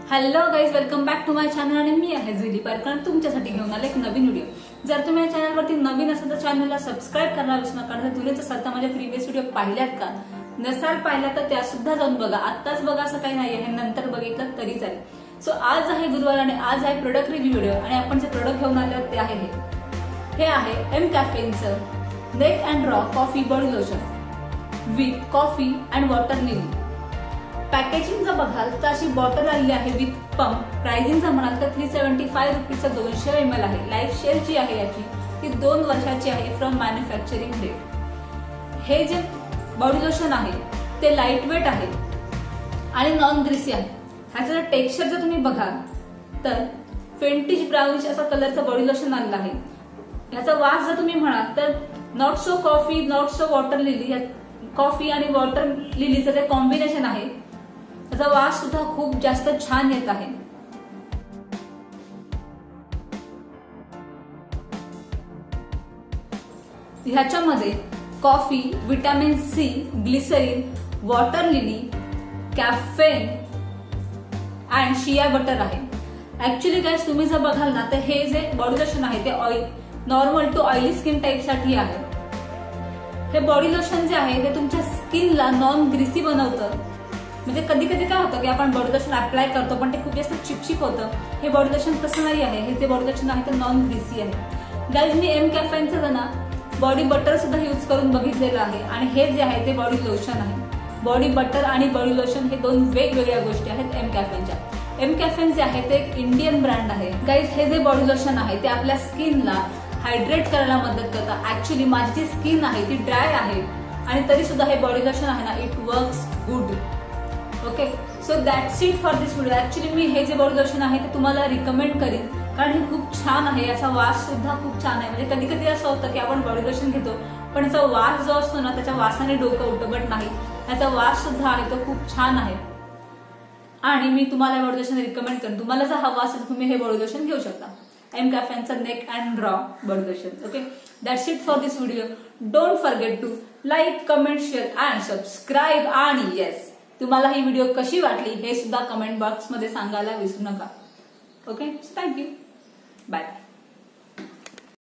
Hello guys, welcome back to my channel आणि मी आहे जुली पारकर तुमच्यासाठी घेऊन आले एक नवीन व्हिडिओ। जर तुम्ही या चॅनलवरती नवीन असाल तर चॅनलला सबस्क्राइब करायला विसरू नका। जर जुलीच असाल तर माझे प्रीवियस व्हिडिओ पाहिल्यात का, नसाल पाहिला तर त्या सुद्धा जाऊन बघा। आताच बघा असं काही नाहीये, हे नंतर बघितलं तरी चालेल। सो आज आहे गुरुवार आणि आज आहे प्रोडक्ट रिव्ह्यू व्हिडिओ आणि आपण जे प्रोडक्ट घेऊन आलो ते आहे हे आहे एम कॅफेनचं naked and raw coffee body lotion with coffee and water lily. Packaging जर बघाल तर अशी बॉटल आलेली आहे विथ पंप। प्राइसिंग जर म्हणाल तर 375 रुपीजचा 200 ml आहे। लाईफ शेअर जी आहे याची ती 2 वर्षाची आहे फ्रॉम मॅन्युफॅक्चरिंग डेट। हे जे बॉडी लोशन आहे ते लाईट वेट आहे आणि नॉन ग्रीसी आहे। ह्याचं टेक्स्चर जर तुम्ही बघाल तर फेंटिश ब्राउनिश असा कलरचं बॉडी लोशन आलेलं आहे। ह्याचा वास जर तुम्ही म्हणाल तर not so coffee not so water lily, coffee आणि वॉटर लिलीचं जे कॉम्बिनेशन आहे त्याचा वास सुद्धा खूप जास्त छान येत आहे। ह्याच्यामध्ये coffee, vitamin C, glycerin, water lily, caffeine and shea butter आहे। ऍक्च्युली गाइस तुम्ही जर बघाल ना तर हे जे बॉडी लोशन आहे ते normal to oily skin type साठी आहे। हे बॉडी लोशन जे आहे ते तुमच्या स्किनला नॉन ग्रीसी बनवतं। म्हणजे कधी कधी काय होतं की आपण बॉडी लोशन अप्लाय करतो पण ते खूप जास्त चिपचिप होतं। हे बॉडी लोशन तसं नाही आहे, हे जे बॉडी लोशन आहे ते नॉन ग्रीसी आहे। गाइस मी एम कॅफेनचं ना बॉडी बटर सुद्धा यूज करून बघितलेलं आहे आणि हे जे आहे ते बॉडी लोशन आहे। बॉडी बटर आणि बॉडी लोशन हे दोन वेगवेगळ्या गोष्टी आहेत एम कॅफेनच्या। एम कॅफेन जे आहे ते एक इंडियन ब्रँड आहे। गाइस हे जे बॉडी लोशन आहे ते आपल्या स्किनला हायड्रेट करायला मदत करतं। ऍक्च्युली माझी जी स्किन आहे ती ड्राय आहे आणि तरी सुद्धा हे बॉडी लोशन आहे ना it works good. Okay, so that's it for this video. Actually मी हे जे बॉडी लोशन आहे ते तुम्हाला रिकमेंड करीन कारण हे खूप छान आहे। याचा वास सुद्धा खूप छान आहे। म्हणजे कधी कधी असं होतं की आपण बॉडी लोशन घेतो पण याचा वास जो असतो ना त्याच्या वासाने डोकं उठतं, बट नाही, याचा वास सुद्धा आहे तो खूप छान आहे आणि मी तुम्हाला बॉडी लोशन रिकमेंड करेन। तुम्हाला जर हवा असेल तुम्ही हे बॉडी लोशन घेऊ शकता, एम कॅफेनचं naked and raw body lotion. Okay, that's it for this video. Don't forget to like, comment, share and subscribe. आणि येस, तुम्हाला ही व्हिडिओ कशी वाटली हे सुद्धा कमेंट बॉक्स मध्ये सांगायला विसरू नका। Okay, thank you, bye.